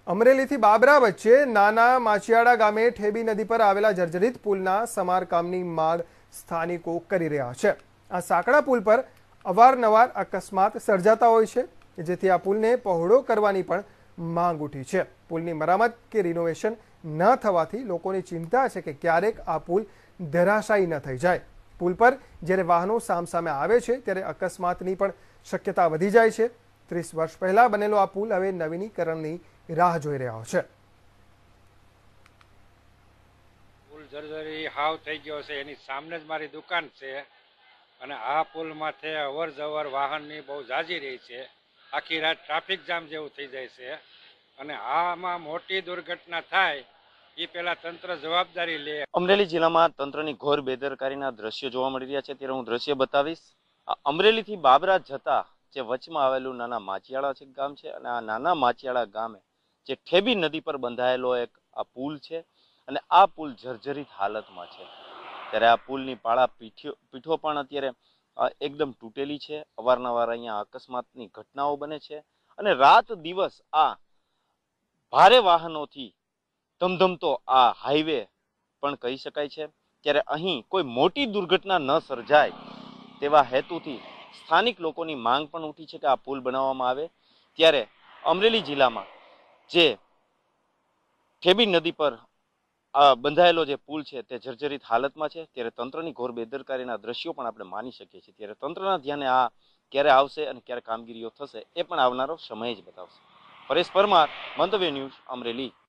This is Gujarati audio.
અમરેલીથી બાબરા વચ્ચે નાના માચિયાડા ગામે ઠેબી નદી પર આવેલા જર્જરિત પુલના સમારકામની માંગ સ્થાનિકો કરી રહ્યા છે। આ સાંકડા પુલ પર અવારનવાર અકસ્માત સર્જાતા હોય છે, જેથી આ પુલને પહોળો કરવાની પણ માંગ ઉઠી છે। પુલની મરામત કે રિનોવેશન ન થવાથી લોકોની ચિંતા છે કે ક્યારેક આ પુલ ધરાશાયી ન થઈ જાય। પુલ પર જ્યારે વાહનો સામસામે આવે છે ત્યારે અકસ્માતની પણ શક્યતા વધી જાય છે। 30 વર્ષ પહેલા બનેલો આ પુલ હવે નવીનીકરણની રાહ જોઈ રહ્યો છે। પુલ જર્જરી હાવ થઈ ગયો છે। એની સામે જ મારી દુકાન છે અને આ પુલ માથે અવર જવર વાહનની બહુ જાજી રહી છે। આખી રાત ટ્રાફિક જામ જેવું થઈ જાય છે અને આમાં મોટી દુર્ઘટના થાય એ પહેલા તંત્ર જવાબદારી લે। અમરેલી જિલ્લામાં તંત્રની ઘોર બેદરકારીના દ્રશ્યો જોવા મળી રહ્યા છે, ત્યારે હું દ્રશ્ય બતાવીશ। અમરેલીથી બાબરા જતા જે વચમાં આવેલું નાના માચિયાળા છે ગામ છે, અને આ નાના માચિયાળા ગામે જે ઠેબી નદી પર બંધાયેલો એક આ પુલ છે અને આ પુલ જર્જરિત હાલતમાં છે। ત્યારે આ પુલની પાળા પીઠો પણ અત્યારે એકદમ તૂટેલી છે। અવારનવાર અહીંયા અકસ્માતની ઘટનાઓ બને છે અને રાત દિવસ આ ભારે વાહનોથી ધમધમતો આ હાઈવે પણ કહી શકાય છે। ત્યારે અહીં કોઈ મોટી દુર્ઘટના ન સર્જાય તેવા હેતુથી સ્થાનિક લોકોની માંગ પણ ઉઠી છે કે આ પુલ બનાવવામાં આવે। ત્યારે અમરેલી જિલ્લામાં જે ઠેબી નદી પર બંધાયેલો જે પુલ છે તે જર્જરિત હાલતમાં છે। ત્યારે તંત્રની ઘોર બેદરકારીના દ્રશ્યો પણ આપણે માની શકીએ છીએ। ત્યારે તંત્રના ધ્યાને આ ક્યારે આવશે અને ક્યારે કામગીરીઓ થશે એ પણ આવનારો સમય જ બતાવશે। પરેશ પરમાર, મંતવ્ય ન્યૂઝ, અમરેલી।